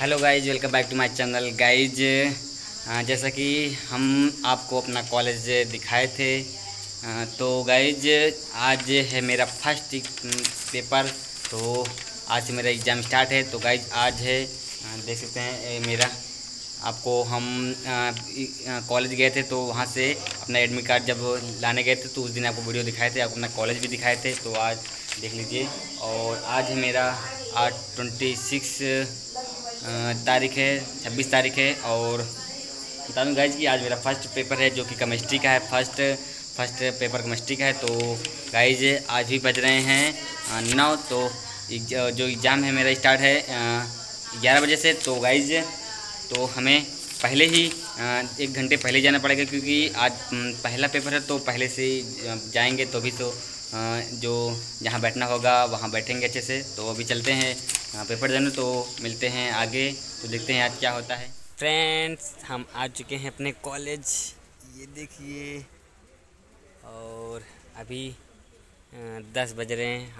Hello guys, welcome back to my channel. Guys जैसा कि हम आपको अपना कॉलेज दिखाए थे, तो गाइज आज है मेरा फर्स्ट पेपर। तो आज से मेरा एग्ज़ाम स्टार्ट है। तो गाइज आज है, देख सकते हैं मेरा आपको हम कॉलेज गए थे, तो वहाँ से अपना एडमिट कार्ड जब लाने गए थे तो उस दिन आपको वीडियो दिखाए थे, आपको अपना कॉलेज भी दिखाए थे। तो आज देख लीजिए। और आज है मेरा आज 26 तारीख है, 26 तारीख है। और बता दूँ गाइज कि आज मेरा फर्स्ट पेपर है जो कि केमिस्ट्री का है। फर्स्ट पेपर केमिस्ट्री का है। तो गाइज आज भी बज रहे हैं 9। तो जो एग्ज़ाम है मेरा स्टार्ट है 11 बजे से। तो गाइज तो हमें पहले ही 1 घंटे पहले जाना पड़ेगा, क्योंकि आज पहला पेपर है। तो पहले से जाएंगे तो भी तो जो जहाँ बैठना होगा वहाँ बैठेंगे अच्छे से। तो अभी चलते हैं पेपर देने, तो मिलते हैं आगे। तो देखते हैं आज क्या होता है। फ्रेंड्स, हम आ चुके हैं अपने कॉलेज, ये देखिए। और अभी 10 बज रहे हैं।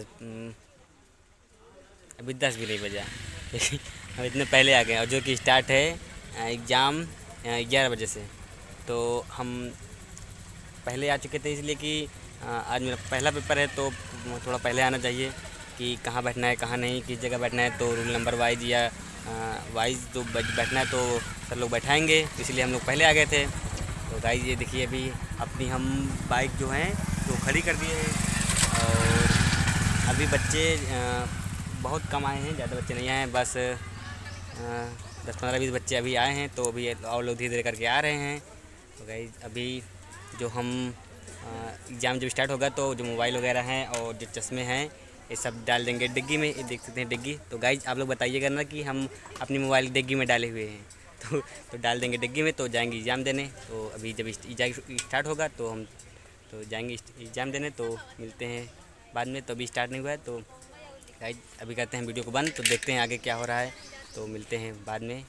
अभी 10 भी नहीं बजा हम इतने पहले आ गए। और जो कि स्टार्ट है एग्ज़ाम 11 बजे से। तो हम पहले आ चुके थे, इसलिए कि आज मेरा पहला पेपर है। तो थोड़ा पहले आना चाहिए कि कहाँ बैठना है, कहाँ नहीं, किस जगह बैठना है। तो रूल नंबर वाइज या वाइज तो बैठना है, तो सर लोग बैठाएंगे, इसलिए हम लोग पहले आ गए थे। तो गाइस ये देखिए, अभी अपनी हम बाइक जो हैं तो खड़ी कर दिए हैं। और अभी बच्चे बहुत कम आए हैं, ज़्यादा बच्चे नहीं आए हैं, बस 10-15-20 बच्चे अभी आए हैं। तो अभी और लोग धीरे धीरे करके आ रहे हैं। तो गाइस अभी जो हम एग्ज़ाम जब स्टार्ट होगा तो जो मोबाइल वगैरह हैं और जो चश्मे हैं ये सब डाल देंगे डिग्गी में। ये देख सकते हैं डिग्गी। तो गाइस आप लोग बताइएगा ना कि हम अपनी मोबाइल डिग्गी में डाले हुए हैं। तो डाल देंगे डिग्गी में, तो जाएंगे एग्ज़ाम देने। तो अभी जब एग्ज़ाम स्टार्ट होगा तो हम तो जाएंगे एग्ज़ाम देने। तो मिलते हैं बाद में। तो अभी स्टार्ट नहीं हुआ है, तो गाइस अभी करते हैं वीडियो को बंद। तो देखते हैं आगे क्या हो रहा है, तो मिलते हैं बाद में।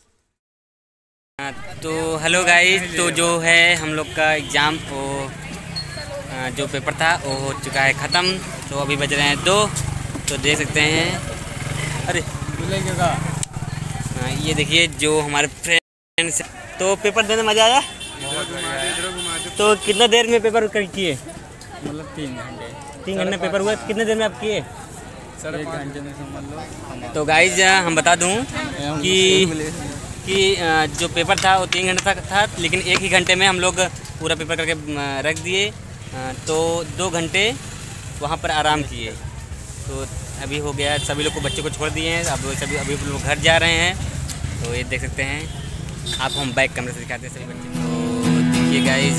तो हेलो गाइस, तो जो है हम लोग का एग्ज़ाम जो पेपर था वो हो चुका है ख़त्म। तो अभी बज रहे हैं 2। तो देख सकते हैं, अरे ये देखिए जो हमारे फ्रेंड्स। तो पेपर देने मज़ा आया। तो कितना देर में पेपर किए? मतलब 3 घंटे पेपर हुआ। कितने देर में आप किए? 1 घंटे में समझ लो। तो गाइज हम बता दूं कि जो पेपर था वो 3 घंटे तक था, लेकिन 1 ही घंटे में हम लोग पूरा पेपर करके रख दिए। तो 2 घंटे वहाँ पर आराम किए। तो अभी हो गया, सभी लोग को बच्चों को छोड़ दिए हैं। अब सभी अभी लोग घर जा रहे हैं। तो ये देख सकते हैं, आपको हम बैक कैमरे से दिखाते हैं सभी बच्चे। तो देखिए गाइज,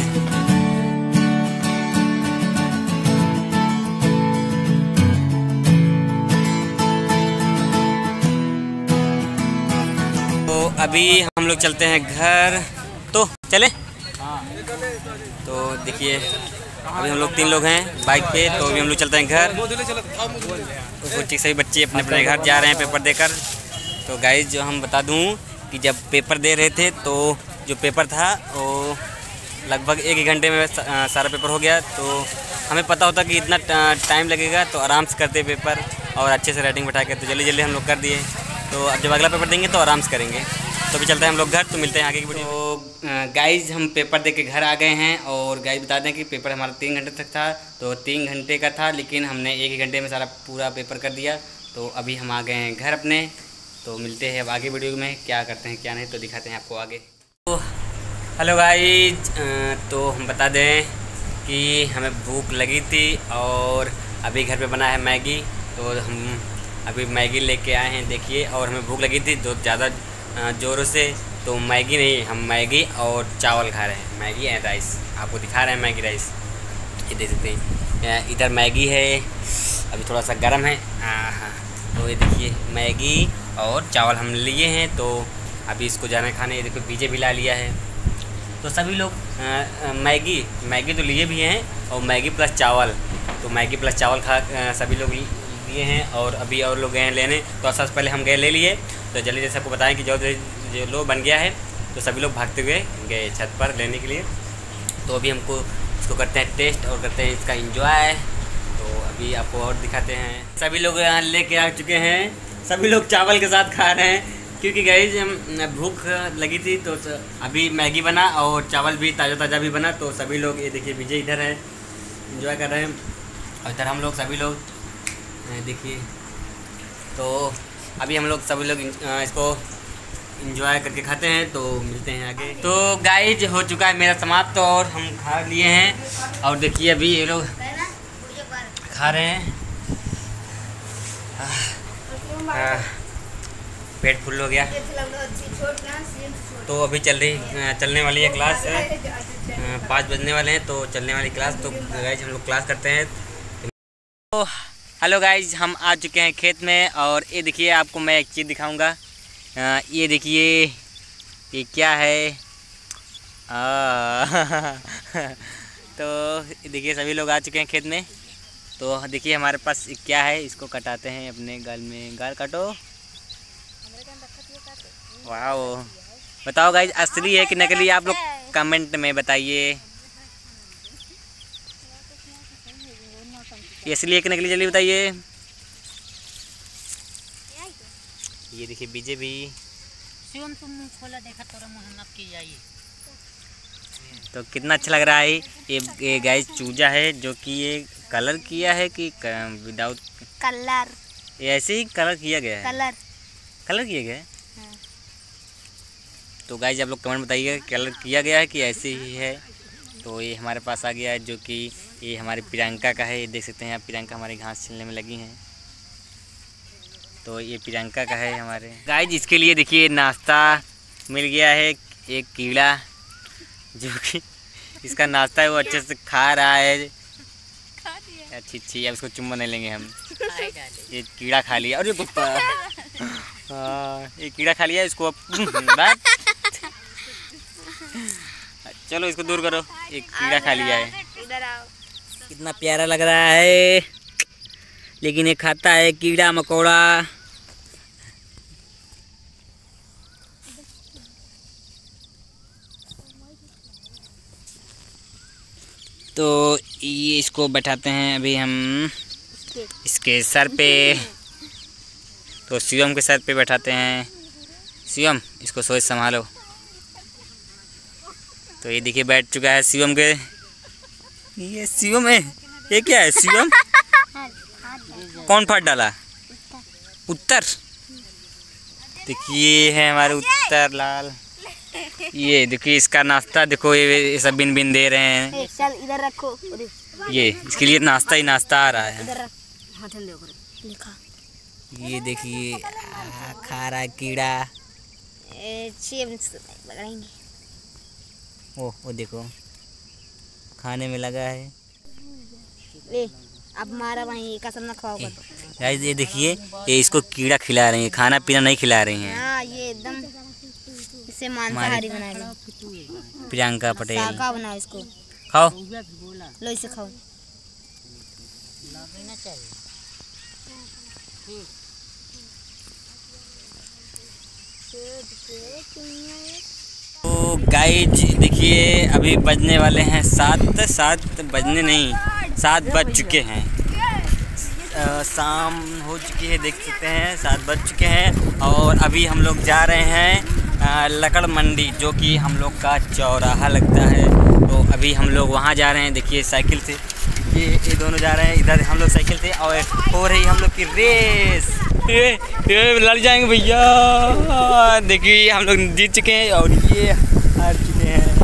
तो अभी हम लोग चलते हैं घर। तो चले। तो देखिए अभी हम लोग 3 लोग हैं बाइक पे। तो अभी हम लोग चलते हैं घर। तो ठीक सभी बच्चे अपने अपने घर जा रहे हैं पेपर देकर। तो गाइज जो हम बता दूं कि जब पेपर दे रहे थे तो जो पेपर था वो लगभग 1 ही घंटे में सारा पेपर हो गया। तो हमें पता होता कि इतना टाइम लगेगा, तो आराम से करते पेपर और अच्छे से राइटिंग बैठा के। तो जल्दी जल्दी हम लोग कर दिए। तो अब जब अगला पेपर देंगे तो आराम से करेंगे। तो अभी चलते हैं हम लोग घर। तो मिलते हैं आगे की वीडियो। तो गाइज हम पेपर दे के घर आ गए हैं। और गाइज बता दें कि पेपर हमारा 3 घंटे तक था। तो 3 घंटे का था, लेकिन हमने 1 ही घंटे में सारा पूरा पेपर कर दिया। तो अभी हम आ गए हैं घर अपने। तो मिलते हैं अब आगे वीडियो में, क्या करते हैं क्या नहीं, तो दिखाते हैं आपको आगे। तो हेलो गाइज, तो हम बता दें कि हमें भूख लगी थी और अभी घर पे बना है मैगी। तो हम अभी मैगी लेके आए हैं, देखिए। और हमें भूख लगी थी तो ज़्यादा ज़ोरों से। तो मैगी नहीं, हम मैगी और चावल खा रहे हैं। मैगी एंड राइस आपको दिखा रहे हैं, मैगी राइस। ये देख सकते हैं, इधर मैगी है, अभी थोड़ा सा गर्म है। हाँ, तो ये देखिए मैगी और चावल हम लिए हैं। तो अभी इसको जाना खाने। ये देखो पीछे भी ला लिया है। तो सभी लोग मैगी तो लिए भी हैं, और मैगी प्लस चावल। तो मैगी प्लस चावल सभी लोग लिए हैं। और अभी और लोग गए हैं लेने। तो सबसे पहले हम गए ले लिए। तो जल्दी जैसे आपको बताएं कि जो लो बन गया है, तो सभी लोग भागते हुए गए छत पर लेने के लिए। तो अभी हमको इसको करते हैं टेस्ट और करते हैं इसका एंजॉय। तो अभी आपको और दिखाते हैं। सभी लोग यहाँ लेके आ चुके हैं। सभी लोग चावल के साथ खा रहे हैं। क्योंकि गाइस हम भूख लगी थी तो अभी मैगी बना और चावल भी ताज़ा ताज़ा भी बना। तो सभी लोग ये देखिए विजय इधर है एंजॉय कर रहे हैं और इधर हम लोग सभी लोग देखिए। तो अभी हम लोग सभी लोग इसको एंजॉय करके खाते हैं। तो मिलते हैं आगे। तो गाइस हो चुका है मेरा समाप्त और हम खा लिए हैं और देखिए अभी ये लोग खा रहे हैं। पेट फुल हो गया। तो अभी चलने वाली है क्लास 5 बजने वाले हैं तो चलने वाली क्लास। तो गाइस हम लोग क्लास करते हैं। तो हेलो गाइस हम आ चुके हैं खेत में और ये देखिए आपको मैं एक चीज़ दिखाऊंगा। ये देखिए ये क्या है। तो देखिए सभी लोग आ चुके हैं खेत में। तो देखिए हमारे पास क्या है, इसको कटाते हैं अपने गाल में। गाल काटो। वाह बताओ गाइस असली है कि नकली, आप लोग कमेंट में बताइए। ये असली है कि नकली जल्दी बताइए। ये देखिए बीजे भी। शिवम तुम खोला देखा थोड़ा मोहम्मद की जाइए। तो कितना अच्छा लग रहा है। ये गाइस चूजा है जो कि ये कलर किया है कि विदाउट कलर, ये ऐसे ही कलर किया गया है। कलर किया गया है। हाँ। तो गाइस आप लोग कमेंट बताइए कलर किया गया है कि ऐसे ही है। तो ये हमारे पास आ गया है जो कि ये हमारी प्रियंका का है। ये देख सकते हैं आप, प्रियंका हमारी घास छिलने में लगी हैं। तो ये प्रियंका का है हमारे। गाइस इसके लिए देखिए नाश्ता मिल गया है। एक कीड़ा जो कि इसका नाश्ता है वो अच्छे से खा रहा है। अच्छी अब इसको चुम्मा नहीं लेंगे हम। ये कीड़ा खा लिया और ये कुत्ता ये कीड़ा खा लिया इसको। अब चलो इसको दूर करो। एक कीड़ा खा लिया है। कितना प्यारा लग रहा है लेकिन ये खाता है कीड़ा मकोड़ा। तो ये इसको बैठाते हैं अभी हम इसके सर पे। तो शिवम के सर पे बैठाते हैं। शिवम इसको सोच संभालो। तो ये देखिए बैठ चुका है शिवम के। ये शिवम है। ये क्या है शिवम? कौन फाड़ डाला? उत्तर। देखिए है हमारे उत्तर लाल। ये देखिए इसका नाश्ता देखो, ये सब बिन बिन दे रहे हैं। चल इधर रखो। ये इसके लिए नाश्ता ही नाश्ता आ रहा है। लिखा। ये देखिए खा रहा है कीड़ा। वो देखो खाने में लगा है। ले अब मारा वहीं कसम ना खाओगा तो। गाइस ये देखिए ये इसको कीड़ा खिला रही है, खाना पीना नहीं खिला रही हैं। हाँ ये एकदम इसे मांसाहारी बना रही। प्रियंका पटेल शाका बनाओ इसको। खाओ। लो इसे खाओ। तो गाइज देखिए अभी बजने वाले हैं 7 बजने नहीं 7 बज चुके हैं। शाम हो चुकी है, देख सकते हैं 7 बज चुके हैं। और अभी हम लोग जा रहे हैं लकड़ मंडी जो कि हम लोग का चौराहा लगता है। तो अभी हम लोग वहाँ जा रहे हैं। देखिए साइकिल से ये दोनों जा रहे हैं, इधर हम लोग साइकिल से और हो रही हम लोग की रेस। ये लड़ जाएंगे भैया। देखिए हम लोग जीत चुके हैं और ये हार चुके हैं।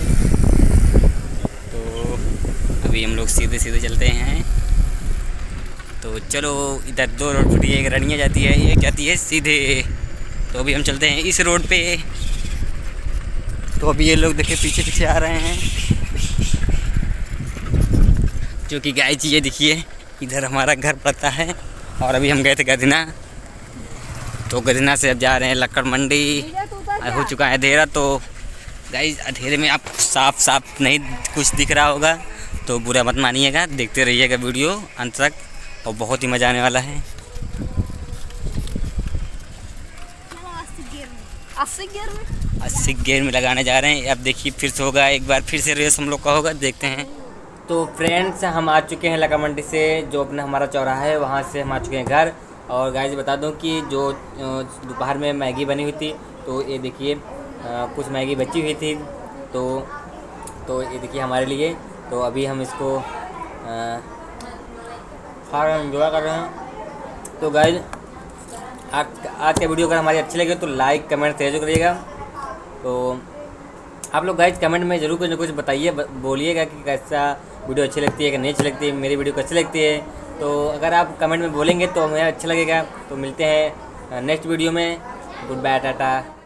तो अभी हम लोग सीधे सीधे चलते हैं। तो चलो इधर 2 रोड पर एक रनिया जाती है, एक जाती है सीधे। तो अभी हम चलते हैं इस रोड पे। तो अभी ये लोग देखिए पीछे पीछे आ रहे हैं जो कि गाइस ये देखिए इधर हमारा घर पड़ता है। और अभी हम गए थे गदना, तो गदना से अब जा रहे हैं लक्कड़ मंडी। हो चुका है अंधेरा। तो गाइस अंधेरे में आप साफ नहीं कुछ दिख रहा होगा तो बुरा मत मानिएगा, देखते रहिएगा वीडियो अंत तक और बहुत ही मज़ा आने वाला है। 80 गियर में लगाने जा रहे हैं। अब देखिए फिर से होगा, एक बार फिर से रेस हम लोग का होगा, देखते हैं। तो फ्रेंड्स हम आ चुके हैं लक्कड़ मंडी से, जो अपना हमारा चौराहा है वहाँ से हम आ चुके हैं घर। और गाइस बता दूं कि जो दोपहर में मैगी बनी हुई थी, तो ये देखिए कुछ मैगी बची हुई थी, तो ये देखिए हमारे लिए। तो अभी हम इसको खा रहे हैं, एंजॉय कर रहे हैं। तो गाइस आज का वीडियो अगर हमारी अच्छी लगे तो लाइक कमेंट शेयर करिएगा। तो आप लोग गाइस कमेंट में ज़रूर कुछ ना कुछ बताइए, बोलिएगा कि कैसा वीडियो अच्छी लगती है कि नहीं अच्छी लगती है, मेरी वीडियो कैसी लगती है। तो अगर आप कमेंट में बोलेंगे तो हमें अच्छा लगेगा। तो मिलते हैं नेक्स्ट वीडियो में। Good bye, Tata.